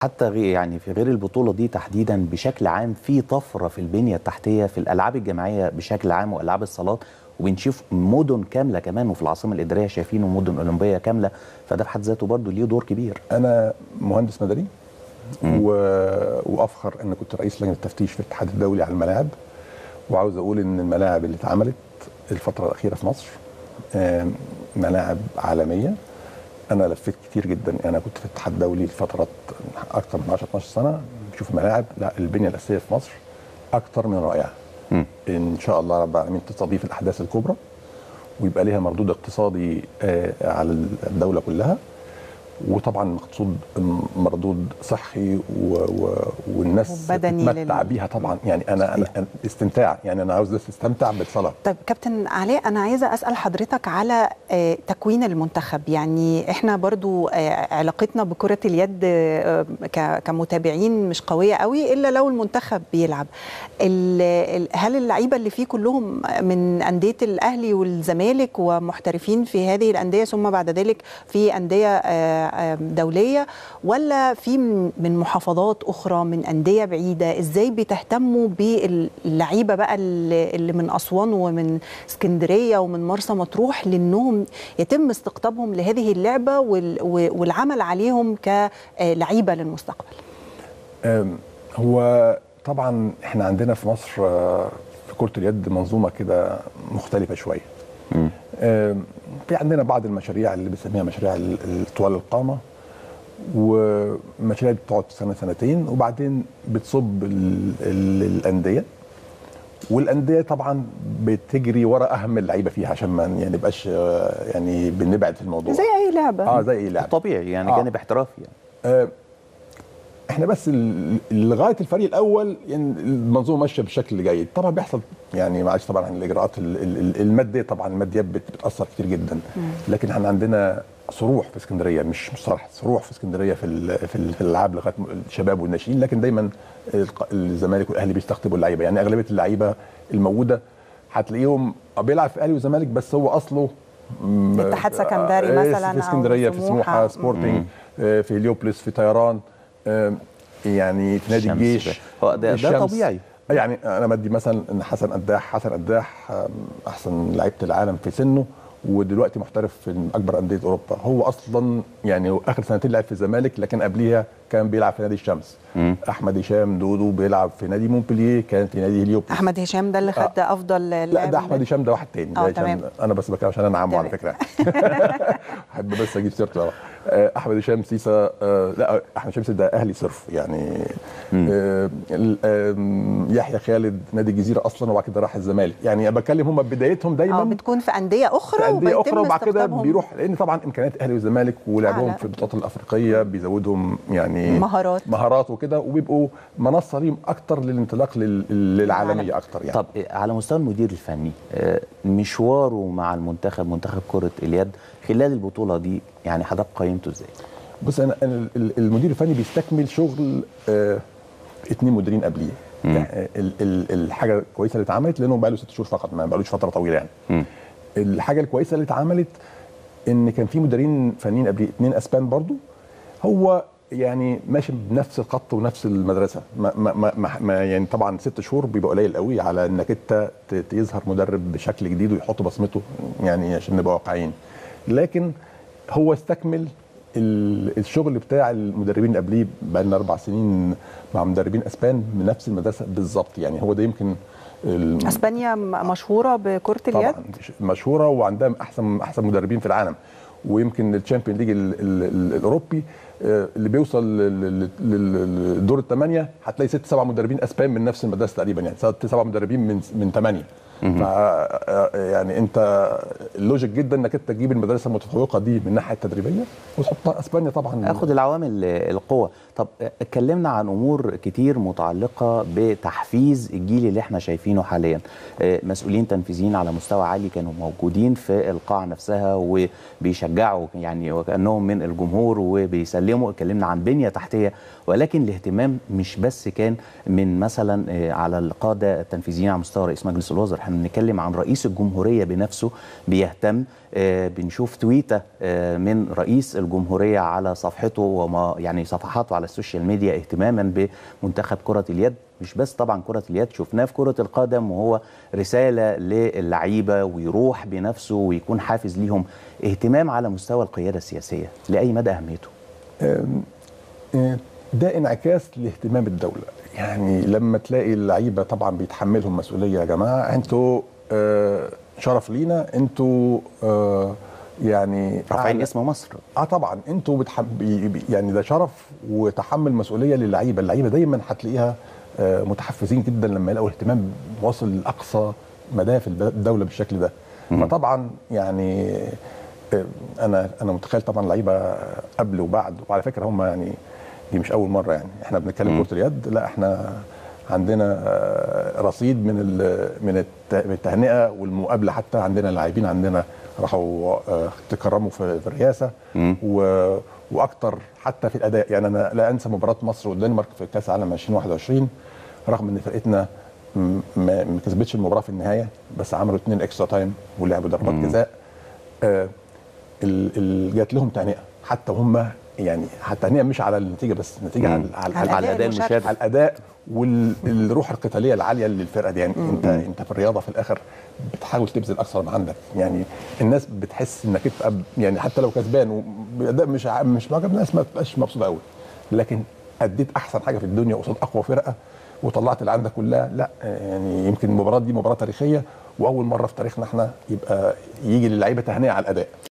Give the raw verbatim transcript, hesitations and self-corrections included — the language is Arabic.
حتى غير يعني في غير البطولة دي تحديدا بشكل عام في طفرة في البنية التحتية في الألعاب الجماعية بشكل عام وألعاب الصالات، وبنشوف مدن كاملة كمان، وفي العاصمة الإدارية شايفينه مدن أولمبية كاملة، فده في حد ذاته برضه ليه دور كبير. أنا مهندس مدني و... وأفخر أن كنت رئيس لجنة التفتيش في الاتحاد الدولي على الملاعب، وعاوز أقول أن الملاعب اللي اتعملت الفترة الأخيرة في مصر ملاعب عالمية. أنا لفيت كتير جدا، أنا كنت في الاتحاد الدولي لفترات أكثر من عشرة اتناشر سنة، بشوف ملاعب، لا البنية الأساسية في مصر أكثر من رائعة. م. إن شاء الله رب العالمين تستضيف الأحداث الكبرى ويبقى لها مردود اقتصادي على الدولة كلها، وطبعا مقصود مردود صحي و... و... والناس تتمتع لل... بيها طبعا. يعني انا انا استمتاع، يعني انا عاوز الناس تستمتع بالصلاه. طيب كابتن علاء، انا عايزه اسال حضرتك على تكوين المنتخب. يعني احنا برضو علاقتنا بكره اليد كمتابعين مش قويه قوي الا لو المنتخب بيلعب. هل اللعيبه اللي فيه كلهم من انديه الاهلي والزمالك ومحترفين في هذه الانديه ثم بعد ذلك في انديه دولية، ولا في من محافظات أخرى من أندية بعيدة؟ إزاي بتهتموا باللعيبة بقى اللي من أسوان ومن اسكندرية ومن مرسى مطروح لأنهم يتم استقطابهم لهذه اللعبة والعمل عليهم كلعيبة للمستقبل؟ هو طبعا احنا عندنا في مصر في كرة اليد منظومة كده مختلفة شوية. في عندنا بعض المشاريع اللي بنسميها مشاريع طوال القامه، ومشاريع بتقعد سنه سنتين وبعدين بتصب الانديه، والانديه طبعا بتجري ورا اهم اللعيبه فيها عشان ما يعني نبقاش يعني بنبعد في الموضوع. زي اي لعبه. اه زي اي لعبه طبيعي يعني آه. جانب احترافي يعني. آه احنا بس لغايه الفريق الاول يعني المنظومه ماشيه بشكل جيد. طبعا بيحصل يعني معلش طبعا عن الاجراءات الماديه، طبعا الماديات بتاثر كتير جدا، لكن احنا عندنا صروح في اسكندريه، مش مش صراحه صروح في اسكندريه في في الالعاب لغايه الشباب والناشئين، لكن دايما الزمالك والاهلي بيستقطبوا اللعيبه. يعني اغلبيه اللعيبه الموجوده هتلاقيهم بيلعب في الاهلي والزمالك بس هو اصله اتحاد سكندري مثلا في اسكندريه، في سموحه سبورتنج، في هليوبلس، في طيران، يعني في نادي الجيش. هو ده, ده طبيعي. يعني انا بدي مثلا ان حسن قداح حسن قداح احسن لعيبه العالم في سنه، ودلوقتي محترف في اكبر انديه اوروبا. هو اصلا يعني اخر سنتين لعب في الزمالك، لكن قبليها كان بيلعب في نادي الشمس. مم. احمد هشام دودو بيلعب في نادي مونبلييه، كان في نادي هليوبلس. احمد هشام ده اللي خد آه. افضل لاعب؟ لا ده احمد هشام ده واحد تاني. اه تمام. انا بس بكلم عشان انا عمه على فكره. احب بس اجيب سيرته. احمد هشام سيسا آه لا احمد هشام ده اهلي صرف يعني. آه آه يحيى خالد نادي الجزيره اصلا وبعد كده راح الزمالك. يعني بكلم هم بدايتهم دايما اه بتكون في انديه اخرى في انديه اخرى وبعد كده بيروح، لان طبعا امكانيات الاهلي والزمالك ولعبهم آه في البطولات الافريقيه بيزودهم يعني مهارات مهارات وكده، وبيبقوا منصه ليهم اكتر للانطلاق للعالميه اكتر يعني. طب على مستوى المدير الفني مشواره مع المنتخب منتخب كره اليد خلال البطوله دي يعني حضرتك قيمته ازاي؟ بص انا المدير الفني بيستكمل شغل آه اتنين مديرين قبليه. يعني الحاجه الكويسه اللي اتعملت لانه بقى له ست شهور فقط، ما بقالوش فتره طويله يعني. م. الحاجه الكويسه اللي اتعملت ان كان في مديرين فنيين قبليه اتنين اسبان برضو، هو يعني ماشي بنفس الخط ونفس المدرسه. ما, ما, ما, ما يعني طبعا ست شهور بيبقى قليل قوي على انك انت يظهر مدرب بشكل جديد ويحط بصمته، يعني عشان نبقى واقعيين. لكن هو استكمل الشغل بتاع المدربين اللي قبليه. بقى لنا اربع سنين مع مدربين اسبان من نفس المدرسه بالظبط. يعني هو ده يمكن اسبانيا مشهوره بكره اليد، طبعا مشهوره وعندها احسن احسن مدربين في العالم، ويمكن الشامبيون ليج الاوروبي اللي بيوصل للدور الثمانيه هتلاقي ست سبع مدربين اسبان من نفس المدرسه تقريبا، يعني ست سبع مدربين من من ثمانيه. ف يعني انت اللوجيك جدا انك انت تجيب المدرسه المتفوقه دي من الناحيه التدريبيه وتحطها اسبانيا طبعا. اخد العوامل القوه. طب اتكلمنا عن امور كتير متعلقه بتحفيز الجيل اللي احنا شايفينه حاليا. مسؤولين تنفيذيين على مستوى عالي كانوا موجودين في القاعه نفسها وبيشجعوا يعني وكانهم من الجمهور وبيسلموا. اتكلمنا عن بنيه تحتيه، ولكن الاهتمام مش بس كان من مثلا على القاده التنفيذيين على مستوى رئيس مجلس الوزراء، احنا بنتكلم عن رئيس الجمهوريه بنفسه بيهتم. آه بنشوف تويته آه من رئيس الجمهوريه على صفحته وما يعني صفحاته على السوشيال ميديا اهتماما بمنتخب كره اليد. مش بس طبعا كره اليد، شفناه في كره القدم وهو رساله للعيبه ويروح بنفسه ويكون حافز ليهم. اهتمام على مستوى القياده السياسيه لاي مدى اهميته؟ ده انعكاس لاهتمام الدوله. يعني لما تلاقي اللعيبه طبعا بيتحملهم مسؤوليه، يا جماعه انتوا آه شرف لينا، انتوا آه يعني رافعين اسم مصر. اه طبعا انتوا بتحب يعني ده شرف وتحمل مسؤوليه للعيبه. اللعيبه دايما هتلاقيها آه متحفزين جدا لما يلاقوا اهتمام واصل لاقصى مدى في الدوله بالشكل ده. فطبعا يعني آه انا انا متخيل طبعا اللعيبه قبل وبعد، وعلى فكره هم يعني دي مش اول مره، يعني احنا بنتكلم كره اليد، لا احنا عندنا رصيد من من التهنئه والمقابله. حتى عندنا لاعبين عندنا راحوا تكرموا في الرئاسه واكتر حتى في الاداء. يعني انا لا انسى مباراه مصر والدنمارك في كاس العالم ألفين وواحد وعشرين، رغم ان فرقتنا ما كسبتش المباراه في النهايه، بس عملوا اثنين اكسترا تايم ولعبوا ضربات جزاء. جات لهم تهنئه حتى هم، يعني حتى هي مش على النتيجه بس، النتيجه على على, على, على الاداء المشارك، على الاداء والروح القتاليه العاليه للفرقه دي. يعني انت انت في الرياضه في الاخر بتحاول تبذل اكثر ما عندك. يعني الناس بتحس انك انت يعني حتى لو كسبان واداء مش مش معجب، الناس ما بتبقاش مبسوطه قوي، لكن اديت احسن حاجه في الدنيا قصاد اقوى فرقه وطلعت اللي عندك كلها. لا يعني يمكن المباراه دي مباراه تاريخيه، واول مره في تاريخنا احنا يبقى يجي للعيبه تهنئه على الاداء.